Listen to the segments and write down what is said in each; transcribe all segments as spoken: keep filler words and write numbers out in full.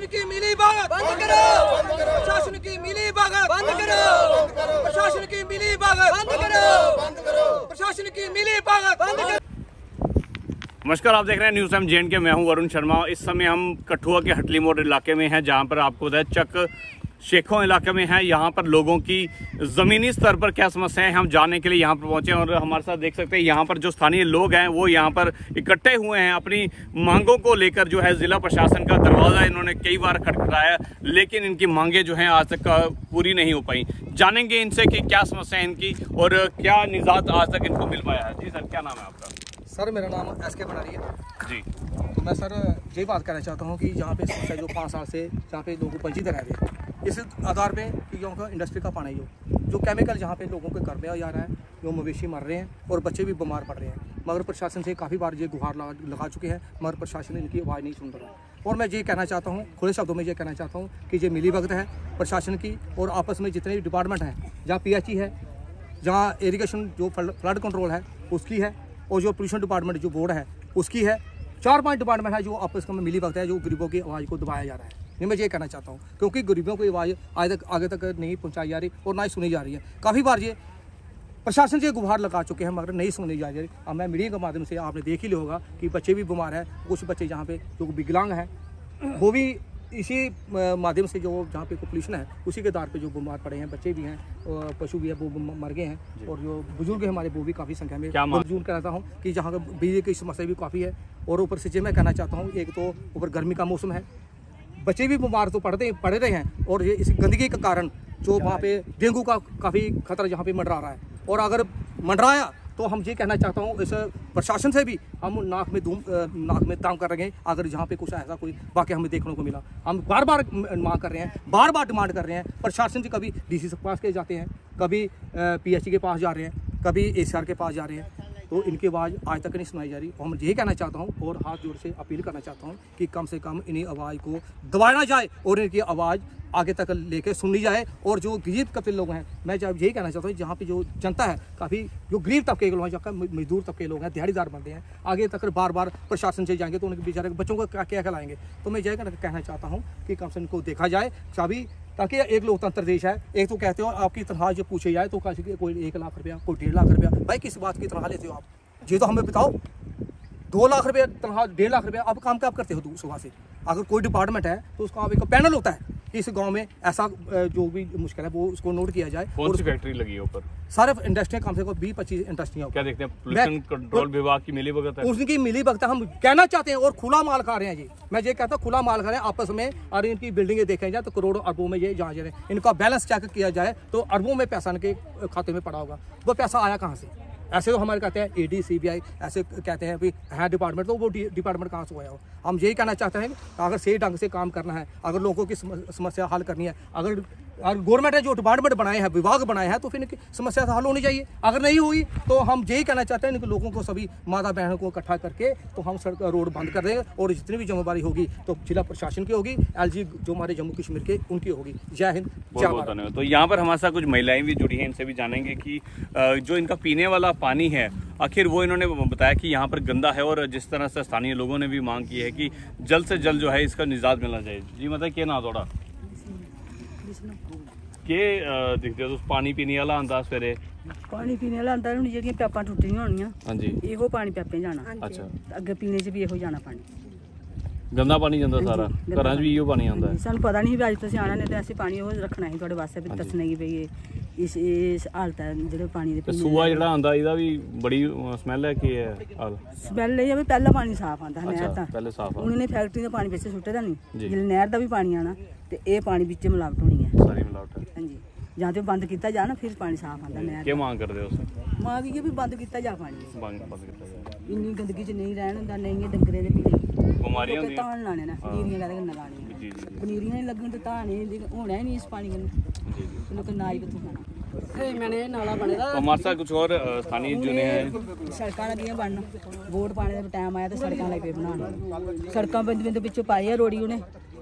की मिली भगत बंद करो, प्रशासन की मिली भगत बंद करो, प्रशासन की मिली भगत बंद करो, प्रशासन की मिली भगत बंद करो। नमस्कार, आप देख रहे हैं न्यूज़ टाइम जे एंड के। मैं हूं वरुण शर्मा। इस समय हम कठुआ के हटली मोड़ इलाके में हैं, जहां पर आपको बताया चक शेखों इलाके में है। यहाँ पर लोगों की ज़मीनी स्तर पर क्या समस्याएं हैं, हम जानने के लिए यहाँ पर पहुँचे हैं। और हमारे साथ देख सकते हैं यहाँ पर जो स्थानीय लोग हैं वो यहाँ पर इकट्ठे हुए हैं। अपनी मांगों को लेकर जो है ज़िला प्रशासन का दरवाज़ा इन्होंने कई बार खटखटाया, लेकिन इनकी मांगें जो हैं आज तक पूरी नहीं हो पाई। जानेंगे इनसे कि क्या समस्या है इनकी और क्या निजात आज तक इनको मिल पाया है। जी सर, क्या नाम है आपका? सर, मेरा नाम एस के बनारी है जी। तो मैं सर यही बात कहना चाहता हूँ कि जहाँ पे समस्या जो पाँच साल से जहाँ पे लोगों वंचित रह रहे हैं, इस आधार पे कि जो का इंडस्ट्री का पानी जो जो केमिकल जहाँ पे लोगों के घर में जा रहा है, जो मवेशी मर रहे हैं और बच्चे भी बीमार पड़ रहे हैं। मगर प्रशासन से काफ़ी बार ये गुहार लगा, लगा चुके हैं, मगर प्रशासन इनकी आवाज़ नहीं सुन रहा है। और मैं ये कहना चाहता हूँ, खुले शब्दों में ये कहना चाहता हूँ कि ये मिली भगत है प्रशासन की और आपस में जितने भी डिपार्टमेंट हैं, जहाँ पी एच ई है, जहाँ इरीगेशन जो फ्लड कंट्रोल है उसकी है, और जो पोल्यूशन डिपार्टमेंट जो बोर्ड है उसकी है। चार पांच डिपार्टमेंट है जो आपस में मिली भगत है, जो गरीबों की आवाज़ को दबाया जा रहा है। ये मैं ये कहना चाहता हूँ, क्योंकि गरीबों की आवाज़ आज तक आगे तक नहीं पहुँचाई जा रही और ना ही सुनी जा रही है। काफ़ी बार ये प्रशासन से गुहार लगा चुके हैं, मगर नहीं सुनी जा रही। अब मैं मीडिया के माध्यम से आपने देख ही लिया होगा कि बच्चे भी बीमार हैं, कुछ बच्चे जहाँ पे जो विकलांग हैं वो भी इसी माध्यम से जो जहाँ पे पोल्यूशन है उसी के आधार पे जो बीमार पड़े हैं, बच्चे भी हैं और पशु भी है वो मर गए हैं, और जो बुजुर्ग हैं हमारे वो भी काफ़ी संख्या में मौजूद कहता हूँ कि जहाँ का बिजली की समस्या भी काफ़ी है। और ऊपर से जो मैं कहना चाहता हूँ, एक तो ऊपर गर्मी का मौसम है, बच्चे भी बीमार तो पड़ते पड़े रहे हैं, और ये इस गंदगी के कारण जो वहाँ पे डेंगू का काफ़ी खतरा जहाँ पे मंडरा रहा है। और अगर मंडराया तो हम ये कहना चाहता हूँ, इस प्रशासन से भी हम नाक में धूम नाक में दाम कर रहे हैं। अगर जहाँ पे कुछ ऐसा कोई वाकई हमें देखने को मिला, हम बार बार मांग कर रहे हैं, बार बार डिमांड कर रहे हैं प्रशासन से। कभी डी सी के पास के जाते हैं, कभी पी एच ई के पास जा रहे हैं, कभी ए सी आर के पास जा रहे हैं, तो इनकी आवाज़ आज तक नहीं सुनाई जा रही। और हम यही कहना चाहता हूँ और हाथ जोड़ से अपील करना चाहता हूँ कि कम से कम इन्हीं आवाज़ को दबाया जाए और इनकी आवाज़ आगे तक लेके सुनी जाए। और जो गरीब तबके लोग हैं, मैं जब यही कहना चाहता हूँ, जहाँ पे जो जनता है काफ़ी जो गरीब तबके के लोग हैं, जहाँ मजदूर तबके के लोग हैं, दिहाड़ीदार बंदे हैं, आगे तक बार बार प्रशासन से जाएंगे तो उनके बेचारे बच्चों को क्या क्या खिलाएंगे। तो मैं यही कहना चाहता हूँ कि कम से कम इनको देखा जाए चाबी, ताकि एक लोकतंत्र देश है। एक तो कहते हो आपकी तनख्वाह जो पूछे जाए तो कोई एक लाख रुपया, कोई डेढ़ लाख रुपया, भाई किस बात की तनख्वाह लेते हो आप? ये तो हमें बताओ। दो लाख रुपया तनख्वाह, डेढ़ लाख रुपया, आप काम क्या करते हो सुबह से? अगर कोई डिपार्टमेंट है तो उसका आप एक पैनल होता है कि इस गांव में ऐसा जो भी मुश्किल है वो उसको नोट किया जाए। कौन सी फैक्ट्री लगी है ऊपर? सारे इंडस्ट्रियाँ कम से कम बीस पच्चीस इंडस्ट्रियाँ। क्या देखते हैं पोल्यूशन कंट्रोल विभाग की मिली भगत है, उसकी मिली भगत हम कहना चाहते हैं। और खुला माल खा रहे हैं जी, मैं ये कहता हूँ खुला माल खा रहे हैं आपस में। और इनकी बिल्डिंगें देखें जाए तो करोड़ों अरबों में ये जहाँ जा रहे हैं, इनका बैलेंस चेक किया जाए तो अरबों में पैसा इनके खाते में पड़ा होगा। वो पैसा आया कहाँ से? ऐसे तो हमारे कहते हैं A D C B I ऐसे कहते हैं कि है डिपार्टमेंट, तो वो डिपार्टमेंट कहाँ से हुआ हो? हम यही कहना चाहते हैं कि अगर सही ढंग से काम करना है, अगर लोगों की समस्या हल करनी है, अगर गवर्नमेंट ने जो डिपार्टमेंट बनाए हैं, विभाग बनाए हैं, तो फिर इनकी समस्या हल होनी चाहिए। अगर नहीं हुई तो हम यही कहना चाहते हैं, इनके लोगों को सभी माता बहनों को इकट्ठा करके तो हम सड़क रोड बंद कर देंगे। और जितनी भी जिम्मेदारी होगी तो जिला प्रशासन की होगी, एल जी जो हमारे जम्मू कश्मीर के उनकी होगी। जय हिंद, जय भारत। तो यहाँ पर हमारे साथ कुछ महिलाएं भी जुड़ी हैं, इनसे भी जानेंगे कि जो इनका पीने वाला पानी है, आखिर वो इन्होंने बताया कि यहाँ पर गंदा है। और जिस तरह से स्थानीय लोगों ने भी मांग की है कि जल्द से जल्द जो है इसका निजात मिलना चाहिए। जी मतलब क्या ना थोड़ा के दिखते हो पानी पीने वाला आंदा सवेरे, पानी पीने वाला आंदा हुण जेहड़ियां पैपां टुट्टियां होणियां, हां जी, इहो पानी पैपें जाना। अच्छा, अगे पीने च भी इहो जाना पानी, गंदा पानी जांदा सारा, घरां च भी इहो पानी आंदा है। सानूं पता नहीं भी अज तुसीं आना, नहीं ते असीं पानी ओह रखना ही तुहाडे वास्ते भी दस्सने कि भई इस इस हालत है जेह्ड़े पानी दे। सूआ जेह्ड़ा आंदा इहदा भी बड़ी स्मैल है कि है हाल? स्मैल एह् है भी पैह्ला पानी साफ आंदा नैह्र दा, पैह्ले साफ हुण इ'नें फैक्टरी दा पानी बिच सुट्टे दा नहीं, जिल्लै नैह्र दा भी पानी आना ते एह् पानी बिच मिलावट होनी है, सारी मिलावट है। हां जी, जां ते बंद कीता जा ना, फिर पानी साफ आंदा नैह्र। क्या मांग करदे हो उस? मांग इ'यै भी बंद कीता जा पानी, बंद बंद कीता जा, इन्नी गंदगी च नहीं रहन हुंदा, नहीं एह् डंगरे दे पीने बीमारियां होंदियां, धान लाने ने, पनीरियां कहदे कन्नै लानियां, जी जी, पनीरियां नहीं लगन ते धान होना ही नहीं इस पानी कन्नै, जी जी, लोक नाज कित्थों खाना? मैंने नाला बने दा। हमारे साथ कुछ और स्थानीय जो हैं, सड़कां लगियां बनन, वोट पाने दा टाइम आया तो सड़कां लगे पे बनान, सड़कां बिंद बिंद पिच्छों पाई है रोड़ी उ'नें,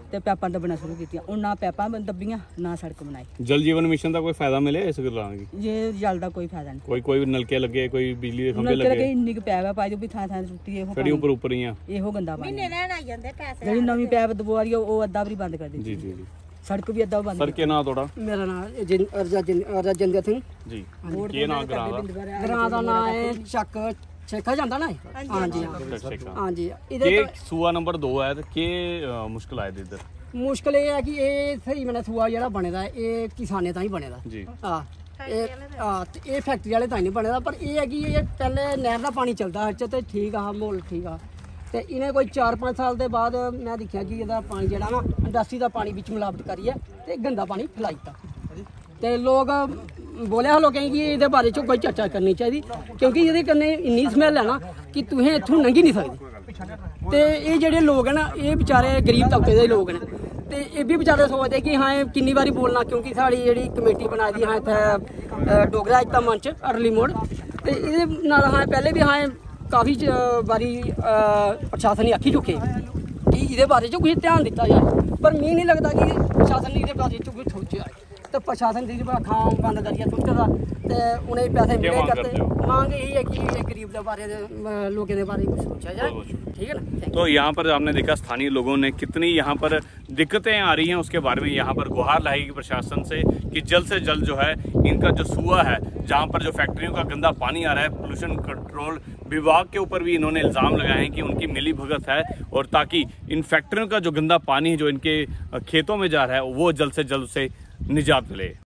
ਤੇ ਪੈਪਾਂ ਦੱਬਣਾ ਸ਼ੁਰੂ ਕੀਤੀਆਂ। ਹੁਣ ਨਾ ਪੈਪਾਂ ਦੱਬੀਆਂ ਨਾ ਸੜਕ ਬਣਾਈ। जल जीवन मिशन का कोई फायदा मिले इस गल्लां दी? ਜੇ ਜਲ ਦਾ ਕੋਈ ਫਾਇਦਾ ਨਹੀਂ। कोई कोई नलके लगे, कोई बिजली के खंभे ਨਲਕੇ लगे, ਲੱਗੇ ਇੰਨੀ ਕੁ ਪੈਪ ਆ ਪਾਈ ਜੋ ਵੀ ਥਾਂ ਥਾਂ ਟੁੱਟੀ ਇਹੋ खड़ी ऊपर ऊपर ही हैं। ਇਹੋ ਗੰਦਾ ਪਾਣੀ ਮਹੀਨੇ ਲੈਣ ਆਈ ਜਾਂਦੇ ਪੈਸੇ। ਜਿਹੜੀ ਨਵੀਂ ਪੈਪ ਦਬਵਾ ਰਹੀ ਆ ਉਹ ਅੱਧਾ ਵੀ ਬੰਦ ਕਰ ਦਿੱਤੀ। जी जी जी ਸੜਕ ਵੀ ਅੱਧਾ ਬੰਦ। सर क्या नाम थोड़ा? ਮੇਰਾ ਨਾਮ ਰਜਿੰਦਰ ਸਿੰਘ। जी क्या नाम ग्रां दा? ਗਰਾਂ ਦਾ ਨਾਮ ਹੈ ਚੱਕ ਛੇਕਾ ਜਾਂਦਾ ਨਾ। ਹਾਂਜੀ ਹਾਂਜੀ। ਇਹਦੇ के सूआ नंबर दो है तो के मुश्किल आए इधर? ਮੁਸ਼ਕਲ ਇਹ ਹੈ ਕਿ ਇਹ ਸਹੀ ਮੈਨੇ ਸੂਆ ਜਿਹੜਾ ਬਣੇਦਾ ਇਹ ਕਿਸਾਨੇ ਤਾਂ ਹੀ ਬਣੇਦਾ। जी ਆ ਇਹ ਆ ਤੇ ਇਹ ਫੈਕਟਰੀ ਵਾਲੇ ਤਾਂ ਨਹੀਂ ਬਣੇਦਾ। ਪਰ ਇਹ ਹੈ ਕਿ ਇਹ ਪਹਿਲੇ ਨਹਿਰ ਦਾ ਪਾਣੀ ਚੱਲਦਾ ਅੱਜ ਤੇ ਠੀਕ ਆ ਮਾਹੌਲ ਠੀਕ ਆ। ਤੇ ਇਹਨੇ ਕੋਈ ਚਾਰ ਪੰਜ ਸਾਲ ਦੇ ਬਾਅਦ ਮੈਂ ਦੇਖਿਆ ਕਿ ਇਹਦਾ ਪਾਣੀ ਜਿਹੜਾ ਨਾ ਇੰਡਸਟਰੀ ਦਾ ਪਾਣੀ ਵਿੱਚ ਮਿਲਾਵਟ ਕਰੀ ਹੈ ਤੇ ਗੰਦਾ ਪਾਣੀ ਫੈਲਾਈਤਾ। ਤੇ ਲੋਕ ਬੋਲਿਆ ਲੋਕਾਂ ਕਿ ਇਹਦੇ ਬਾਰੇ ਚ ਕੋਈ ਚਰਚਾ ਕਰਨੀ ਚਾਹੀਦੀ ਕਿਉਂਕਿ ਇਹਦੇ ਕੰਨੇ ਇੰਨੀ ਸਮੈਲ ਹੈ ਨਾ ਕਿ ਤੁਸੀਂ ਇੱਥੋਂ ਲੰਘ ਹੀ ਨਹੀਂ ਸਕਦੇ। ਤੇ ਇਹ ਜਿਹੜੇ ਲੋਕ ਹਨ ਇਹ ਵਿਚਾਰੇ ਗਰੀਬ ਤਬਕੇ ਦੇ ਲੋਕ ਨੇ ਤੇ ਇਹ ਵੀ ਵਿਚਾਰੇ ਸੋਚਦੇ ਕਿ ਹਾਂ ਕਿੰਨੀ ਵਾਰੀ ਬੋਲਣਾ ਕਿਉਂਕਿ ਸਾਡੀ ਜਿਹੜੀ ਕਮੇਟੀ ਬਣਾਈ ਦੀ ਹਾਂ ਇੱਥੇ ਡੋਗਰਾ ਏਕਤਾ ਮੰਚ ਅਰਲੀ ਮੋੜ ਤੇ ਇਹਦੇ ਨਾਲ ਹਾਂ ਪਹਿਲੇ ਵੀ ਹਾਂ ਕਾਫੀ ਵਾਰੀ ਪ੍ਰਸ਼ਾਸਨ ਨੇ ਆਖੀ ਚੁੱਕੇ ਕਿ ਇਹਦੇ ਬਾਰੇ 'ਚ ਕੋਈ ਧਿਆਨ ਦਿੱਤਾ ਜਾਏ ਪਰ ਮੈਨੂੰ ਨਹੀਂ ਲੱਗਦਾ ਕਿ ਪ੍ਰਸ਼ਾਸਨ ਨੇ ਇਹਦੇ ਬਾਰੇ 'ਚ ਕੋਈ ਸੋਚਿਆ ਤੇ ਪ੍ਰਸ਼ਾਸਨ ਦੀ ਅੱਖਾਂ ਬੰਦ ਕਰੀਏ ਸੋਚਦਾ ਤੇ ਉਹਨੇ ਪੈਸੇ ਮਿਲੇ ਕਰਤੇ मांग यही है कि ये गरीब के बारे लोगों के बारे में कुछ सोचा जाए। ठीक है ना। तो यहाँ पर आपने देखा स्थानीय लोगों ने कितनी यहाँ पर दिक्कतें आ रही हैं उसके बारे में यहाँ पर गुहार लगाई प्रशासन से कि जल्द से जल्द जो है इनका जो सूआ है जहाँ पर जो फैक्ट्रियों का गंदा पानी आ रहा है पोल्यूशन कंट्रोल विभाग के ऊपर भी इन्होंने इल्ज़ाम लगाए हैं कि उनकी मिली भगत है और ताकि इन फैक्ट्रियों का जो गंदा पानी है जो इनके खेतों में जा रहा है वो जल्द से जल्द से निजात मिले।